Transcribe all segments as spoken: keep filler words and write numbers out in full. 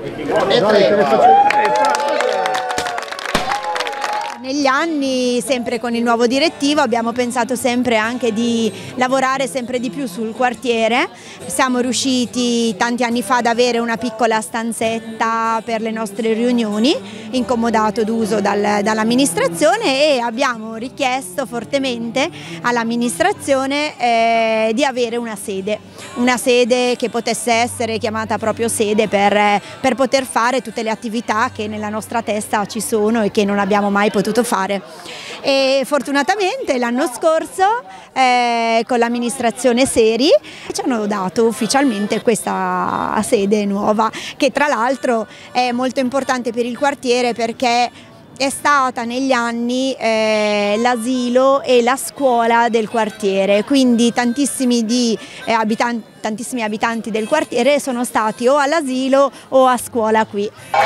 Negli anni, sempre con il nuovo direttivo, abbiamo pensato sempre anche di lavorare sempre di più sul quartiere. Siamo riusciti tanti anni fa ad avere una piccola stanzetta per le nostre riunioni, incomodato d'uso dal, dall'amministrazione, e abbiamo richiesto fortemente all'amministrazione eh, di avere una sede, una sede che potesse essere chiamata proprio sede per, per poter fare tutte le attività che nella nostra testa ci sono e che non abbiamo mai potuto fare. E fortunatamente l'anno scorso eh, con l'amministrazione Seri ci hanno dato ufficialmente questa sede nuova, che tra l'altro è molto importante per il quartiere perché è stata negli anni eh, l'asilo e la scuola del quartiere, quindi tantissimi, di, eh, abitanti, tantissimi abitanti del quartiere sono stati o all'asilo o a scuola qui.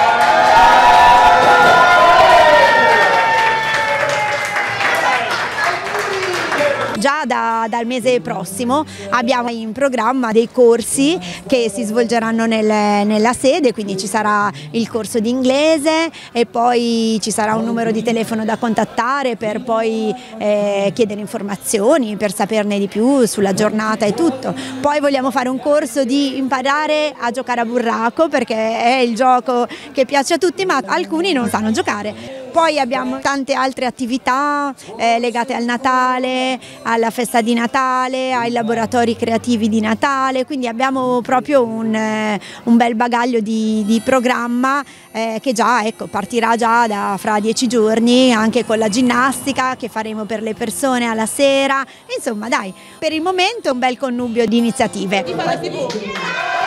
Già da, dal mese prossimo abbiamo in programma dei corsi che si svolgeranno nel, nella sede, quindi ci sarà il corso di inglese e poi ci sarà un numero di telefono da contattare per poi eh, chiedere informazioni, per saperne di più sulla giornata e tutto. Poi vogliamo fare un corso di imparare a giocare a burraco, perché è il gioco che piace a tutti ma alcuni non sanno giocare. Poi abbiamo tante altre attività eh, legate al Natale, alla festa di Natale, ai laboratori creativi di Natale, quindi abbiamo proprio un, eh, un bel bagaglio di, di programma eh, che già ecco, partirà già da fra dieci giorni, anche con la ginnastica che faremo per le persone alla sera. Insomma dai, per il momento un bel connubio di iniziative.